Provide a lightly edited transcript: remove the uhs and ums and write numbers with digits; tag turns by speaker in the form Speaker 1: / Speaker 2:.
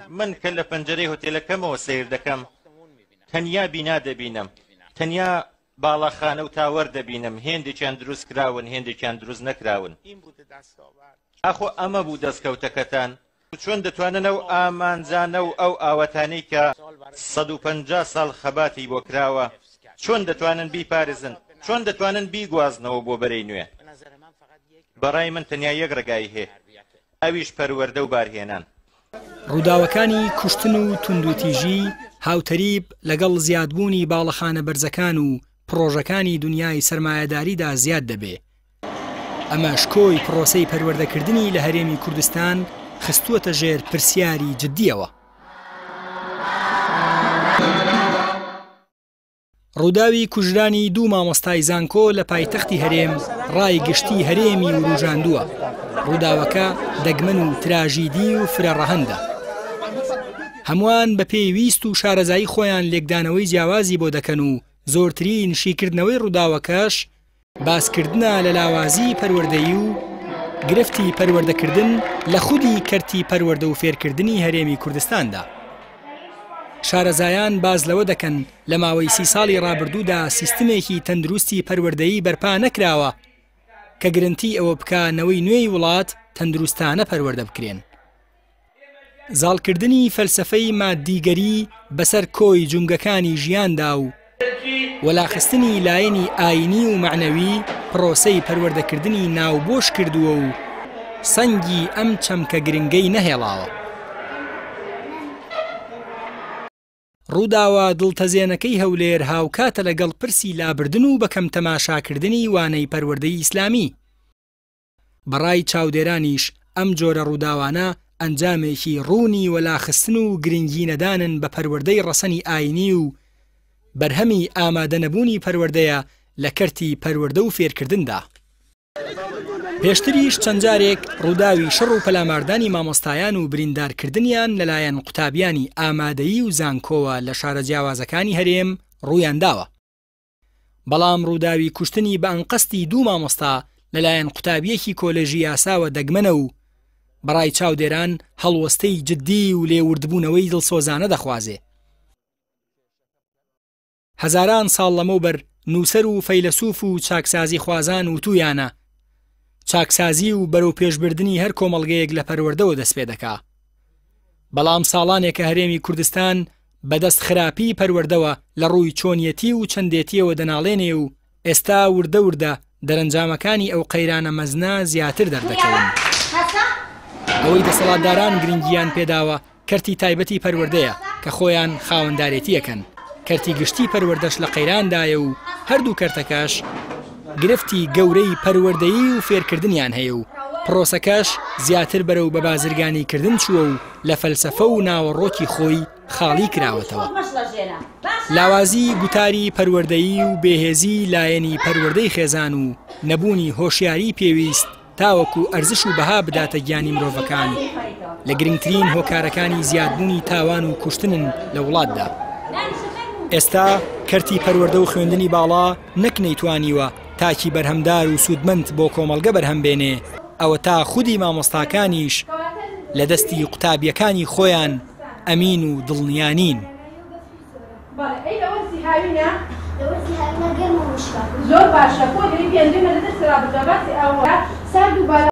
Speaker 1: من کە لە پەنجەرەی هۆتێلەکەمەوە سیر دەکەم تەنیا بینا دەبینم، تەنیا باڵاخانە و تاوەر دەبینم، هێندێکیان دروست کراون هێندێکیان دروست نەکراون. ئاخۆ ئەمە بوو دەستکەوتەکەتان. چۆن دەتوانن ئەو ئامانجانە و ئەو ئاوەتانەی کە 150 ساڵ خەباتی بۆ کراوە چۆن دەتوانن بیپارێزن، چۆن دەتوانن بیگوازنەوە بۆ بەرەی نوێ؟ بەڕای من تەنیا یەک ڕێگای هەیە، ئەویش پەروەردە و بارهێنان.
Speaker 2: ڕووداوەکانی کوشتن و توندوتیژی هاوتەریب لەگەڵ زیادبوونی باڵەخانە بەرزەکان و پرۆژەکانی دنیای سەرمایەداریدا زیاد دەبێ. ئەمە شکۆی پرۆسەی پەروەردەکردنی لە هەرێمی کوردستان خستووەتە ژێر پرسیاری جددیەوە. ڕووداوی کوژرانی دوو مامۆستای زانکۆ لە پایتەختی هەرێم ڕای گشتی هەرێمی وروژاندووە. ڕووداوەکە دەگمەن و تراژیدی و فرەڕەهەندە. هەمووان بە پێویست و شارەزایی خۆیان لێکدانەوەی جیاوازی بۆ دەکەن و زۆرترین شیکردنەوەی ڕووداوەکەش باسکردنە لە لاوازی پەروەردەیی و گرفتی پەروەردەکردن لە خودی کەرتی پەروەردە و فێرکردنی هەرێمی کوردستاندا. شارەزایان باز لەوە دەکەن لە ماوەی 30 ساڵی ڕابردوودا سیستمێکی تەندروستی پەروەردەیی بەرپا نەکراوە کە گرنتی ئەوە بکانەوەی نوێی وڵات تەندروستانە پەروەردە بکرێن. زاڵکردنی فەلسەفەی مادیگەری بەسەر کۆی جونگەکانی ژیاندا و وەلاخستنی لایەنی ئاینی و معنەوی پرۆسەی پەروەردەکردنی ناوبۆش کردووە و سەنگی ئەم چەمکە گرنگەی نەهێڵاوە. ڕووداوە دڵتەزێنەکەی هەولێر هاوکاتە لەگەڵ پرسی لابردن و بەکەم تەماشاکردنی وانەی پەروەردەی ئیسلامی. بەڕای چاودێرانیش ئەم جۆرە ڕووداوانە ئەنجامێکی ڕوونی وەلاخستن و گرنگی نەدانن بە پەروەردەی ڕەسەنی ئاینی و بەرهەمی ئامادەنەبوونی پەروەردەیە لە کەرتی پەروەردە و فێرکردندا. پێشتریش چەند جارێک ڕووداوی شەڕ و پەلاماردانی مامۆستایان و بریندارکردنیان لەلایەن قوتابیانی ئامادەیی و زانکۆوە لە شارە جیاوازەکانی هەرێم ڕوویان داوە. بەڵام ڕووداوی کوشتنی بە ئەنقەستی دوو مامۆستا لەلایەن قوتابیەکی کۆلێژی یاساوە دەگمەنە و بەڕای چاودێران هەڵوەستەی جددی و لێوردبوونەوەی دڵسۆزانە دەخوازێ. هەزاران ساڵ لەمەوبەر نووسەر و فەیلسوف و چاکسازی خوازان و تویانە چاکسازی و بەرەو پێشبردننی هەر کۆمەڵگەیەک لە پەروەردەوە دەست پێ دەکا. بەڵام ساڵانێکە هەرێمی کوردستان بەدەست خراپی پەروەردەوە لە ڕووی چۆنیەتی و چەندێتیەوە دەناڵێنێ و ئێستا وردە وردە دەرەنجامەکانی ئەو قەیرانە مەزنا زیاتر دەردەکەون. ئەوەی دەسەڵاتداران گرنگیان پێداوە کەرتی تایبەتی پەروەردەیە کە خۆیان خاوەندارێتیەکەن. کەرتی گشتی پەروەردەش لە قەیراندایە و هەردوو کەرتەکەش گرفتی گەورەی پەروەردەیی و فێرکردنیان هەیە و پرۆسەکەش زیاتر بەرەو بە بازرگانی کردن چووە و لە فەلسەفە و ناوەڕۆکی خۆی خاڵی کراوەتەوە. لاوازی گوتاری پەروەردەیی و بێهێزی لایەنی پەروەردەی خێزان و نەبوونی هۆشیاری پێویست تاوەکو ئەرزش و بەها بداتە گیانی مرۆڤەکان لە گرنگترین هۆکارەکانی زیادبوونی تاوان و کوشتنن لە وڵاتدا. ئێستا کەرتی پەروەردە و خوێندنی باڵا نەک نەیتوانیوە تاکی بەرهەمدار و سوودمەند بۆ کۆمەڵگە بەرهەم بێنێ، ئەوە تا خودی مامۆستاکانیش لە دەستی قوتابیەکانی خۆیان ئەمین و دڵنیانین. زۆر باشە